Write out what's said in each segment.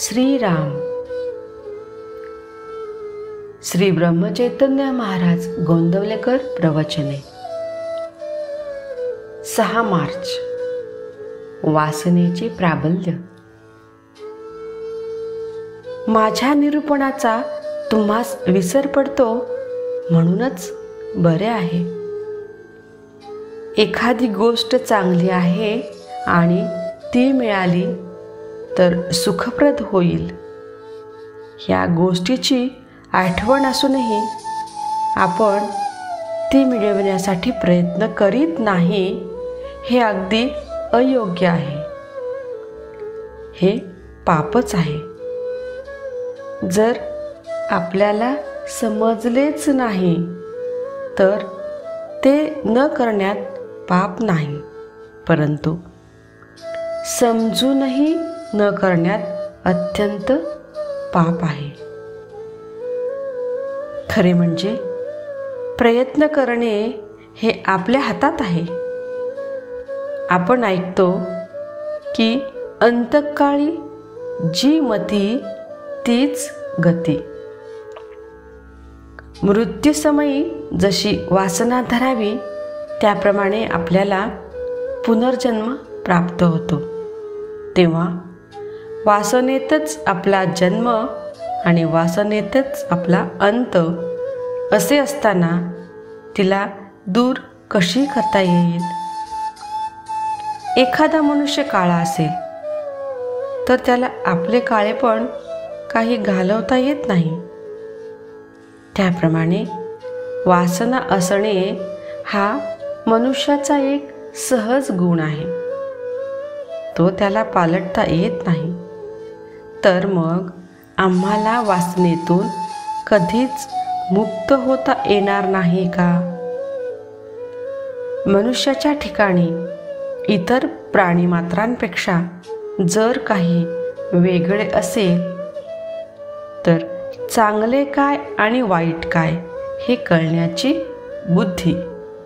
श्रीराम. श्री ब्रह्मचैतन्य महाराज गोंदवलेकर प्रवचने. 6 मार्च. वासनेचे प्राबल्य. माझ्या निरूपणाचा तुम्हास विसर पडतो म्हणूनच बरे आहे. एखादी गोष्ट चांगली आहे आणि ती मिळाली तर सुखप्रद होईल. ह्या गोष्टीची आठवण असूनही आपण ती मिळवण्यासाठी प्रयत्न करीत नाही, हे अगदी अयोग्य आहे. हे पापच आहे. जर आपल्याला समजलेच नाही तर ते न करण्यात पाप नाही, परंतु समजूनही न करण्यात अत्यंत पाप आहे. खरे म्हणजे प्रयत्न करणे हे आपल्या हातात आहे. आपण ऐकतो की अंतकाळी जी मती तीच गती. मृत्यूसमयी जशी वासना धरावी त्याप्रमाणे आपल्याला पुनर्जन्म प्राप्त होतो. तेव्हा वासनेतच आपला जन्म आणि वासनेतच आपला अंत असे असताना तिला दूर कशी करता येईल? एखादा मनुष्य काळा असेल तर त्याला आपले काळेपण काही घालवता येत नाही. त्याप्रमाणे वासना असणे हा मनुष्याचा एक सहज गुण आहे. तो त्याला पालटता येत नाही. तर मग आम्हाला वासनेतून कधीच मुक्त होता येणार नाही का? मनुष्याच्या ठिकाणी इतर प्राणीमात्रांपेक्षा जर काही वेगळे असेल तर चांगले काय आणि वाईट काय हे कळण्याची बुद्धी.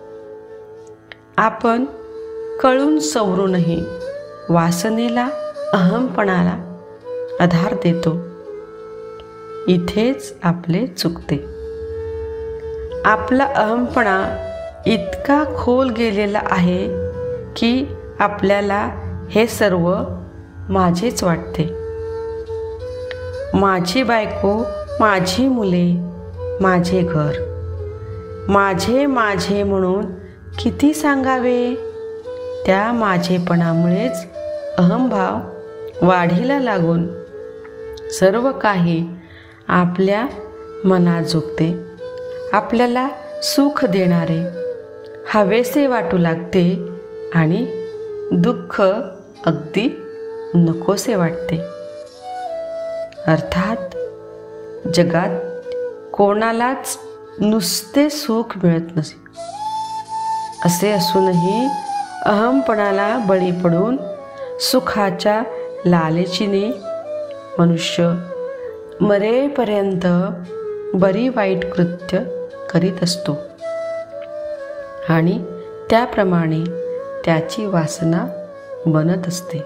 आपण कळून सवरूनही वासनेला, अहमपणाला आधार देतो. इथेच आपले चुकते. आपला अहमपणा इतका खोल गेलेला आहे की आपल्याला हे सर्व माझेच वाटते. माझी बायको, माझी मुले, माझे घर, माझे माझे म्हणून किती सांगावे? त्या माझेपणामुळेच अहंभाव वाढीला लागून सर्व काही आपल्या मनाजोगते, आपल्याला सुख देणारे हवेसे वाटू लागते आणि दुःख अगदी नकोसे वाटते. अर्थात जगात कोणालाच नुसते सुख मिळत नसे. असे असूनही अहमपणाला बळी पडून सुखाच्या लालचीने मनुष्य मरेपर्यंत बरी वाईट कृत्य करीत असतो आणि त्याप्रमाणे त्याची वासना बनत असते.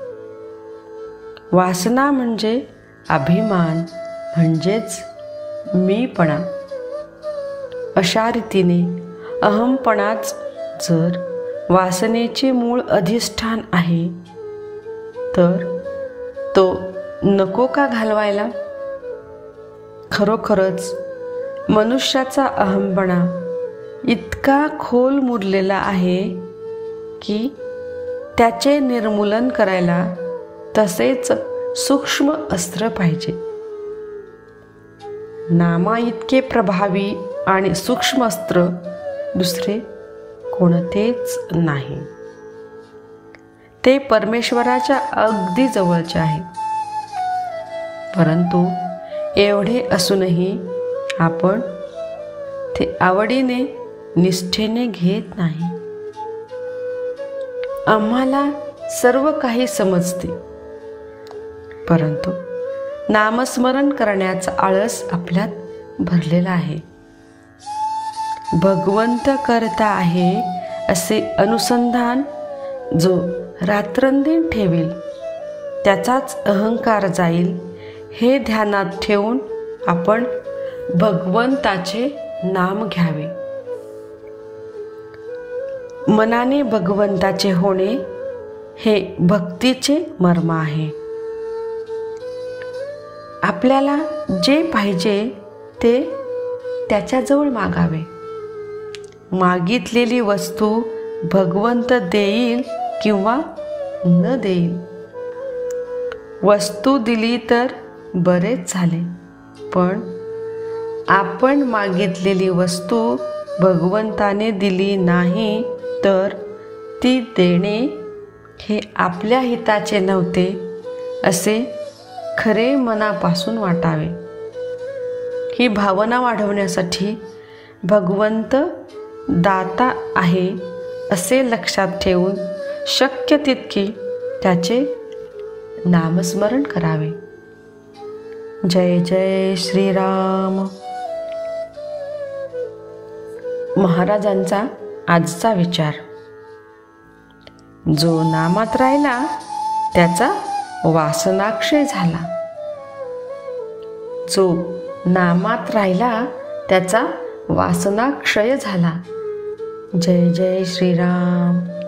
वासना म्हणजे अभिमान, म्हणजेच मीपणा. अशा रीतीने अहमपणाच जर वासनेचे मूळ अधिष्ठान आहे तर तो नको का घालवायला? खरोखरच मनुष्याचा अहमपणा इतका खोल मुरलेला आहे की त्याचे निर्मूलन करायला तसेच सूक्ष्म अस्त्र पाहिजे. नामा इतके प्रभावी आणि सूक्ष्म अस्त्र दुसरे कोणतेच नाही. ते परमेश्वराच्या अगदी जवळचे आहे. परंतु एवढे असूनही आपण ते आवडीने, निष्ठेने घेत नाही. आम्हाला सर्व काही समजते, परंतु नामस्मरण करण्याचा आळस आपल्यात भरलेला आहे. भगवंत करता आहे असे अनुसंधान जो रात्रंदिन ठेवेल त्याचाच अहंकार जाईल हे ध्यानात ठेवून आपण भगवंताचे नाम घ्यावे. मनाने भगवंताचे होणे हे भक्तीचे मर्म आहे. आपल्याला जे पाहिजे ते त्याच्याजवळ मागावे. मागितलेली वस्तू भगवंत देईल किंवा न देईल. वस्तू दिली तर बरेच झाले, पण आपण मागितलेली वस्तू भगवंताने दिली नाही तर ती देणे हे आपल्या हिताचे नव्हते असे खरे मनापासून वाटावे. ही भावना वाढवण्यासाठी भगवंत दाता आहे असे लक्षात ठेवून शक्य तितके त्याचे नामस्मरण करावे. जय जय श्रीराम. महाराजांचा आजचा विचार. जो नामात राहिला त्याचा वासनाक्षय झाला. जो नामात राहिला त्याचा वासनाक्षय झाला. जय जय श्रीराम.